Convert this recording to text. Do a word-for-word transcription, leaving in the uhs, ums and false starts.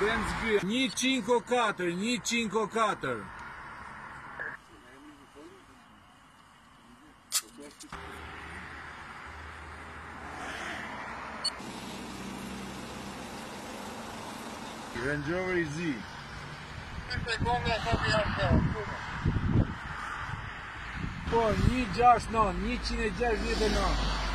Benz G, një cinque katër, një cinque katër. Range Rover i zi. Po, një gjashtëdhjetë nëntë, një qind e gjashtëdhjetë e nëntë.